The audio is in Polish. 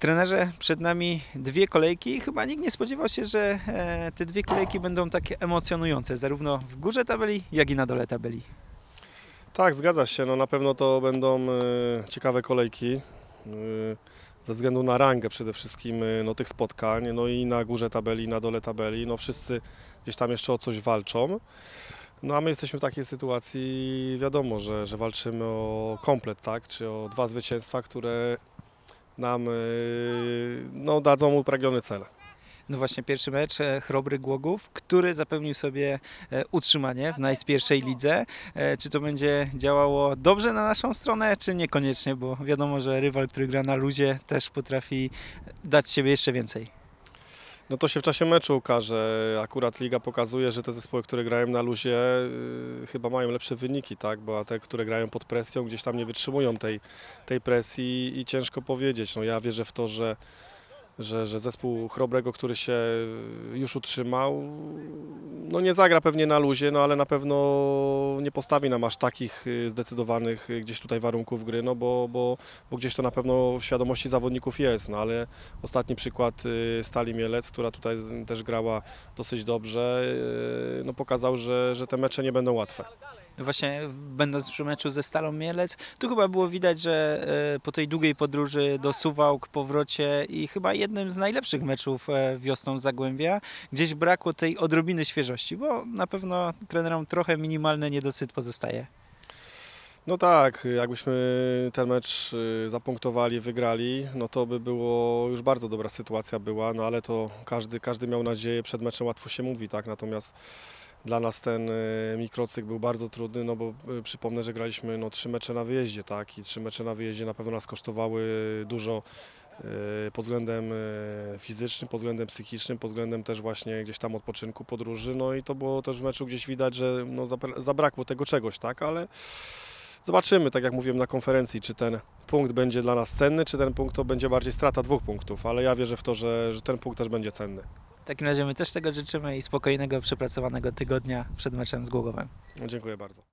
Trenerze, przed nami dwie kolejki. Chyba nikt nie spodziewał się, że te dwie kolejki będą takie emocjonujące, zarówno w górze tabeli, jak i na dole tabeli. Tak, zgadza się. No, na pewno to będą ciekawe kolejki ze względu na rangę przede wszystkim tych spotkań. No i na górze tabeli, na dole tabeli. No, wszyscy gdzieś tam jeszcze o coś walczą. No a my jesteśmy w takiej sytuacji, wiadomo, że walczymy o komplet, tak? Czy o dwa zwycięstwa, które nam dadzą upragniony cel. No właśnie pierwszy mecz Chrobry Głogów, który zapewnił sobie utrzymanie w najpierwszej lidze. Czy to będzie działało dobrze na naszą stronę, czy niekoniecznie, bo wiadomo, że rywal, który gra na luzie, też potrafi dać siebie jeszcze więcej. No to się w czasie meczu ukaże. Akurat liga pokazuje, że te zespoły, które grają na luzie, chyba mają lepsze wyniki, tak? Bo te, które grają pod presją, gdzieś tam nie wytrzymują tej presji i ciężko powiedzieć. No ja wierzę w to, że zespół Chrobrego, który się już utrzymał, no nie zagra pewnie na luzie, no ale na pewno nie postawi nam aż takich zdecydowanych gdzieś tutaj warunków gry, no bo gdzieś to na pewno w świadomości zawodników jest, no ale ostatni przykład Stali Mielec, która tutaj też grała dosyć dobrze, no pokazał, że te mecze nie będą łatwe. No właśnie, będąc przy meczu ze Stalą Mielec, tu chyba było widać, że po tej długiej podróży do Suwałk, powrocie i chyba jednym z najlepszych meczów wiosną Zagłębia, gdzieś brakło tej odrobiny świeżości, bo na pewno trenerom trochę minimalny niedosyt pozostaje. No tak, jakbyśmy ten mecz zapunktowali, wygrali, no to by było już bardzo dobra sytuacja była, no ale to każdy miał nadzieję, przed meczem łatwo się mówi, tak, natomiast dla nas ten mikrocykl był bardzo trudny, no bo przypomnę, że graliśmy 3 mecze na wyjeździe, tak, i 3 mecze na wyjeździe na pewno nas kosztowały dużo pod względem fizycznym, pod względem psychicznym, pod względem też właśnie gdzieś tam odpoczynku, podróży, no i to było też w meczu gdzieś widać, że zabrakło tego czegoś, tak, ale zobaczymy, tak jak mówiłem na konferencji, czy ten punkt będzie dla nas cenny, czy ten punkt to będzie bardziej strata 2 punktów, ale ja wierzę w to, że ten punkt też będzie cenny. W takim razie my też tego życzymy i spokojnego, przepracowanego tygodnia przed meczem z Głogowem. Dziękuję bardzo.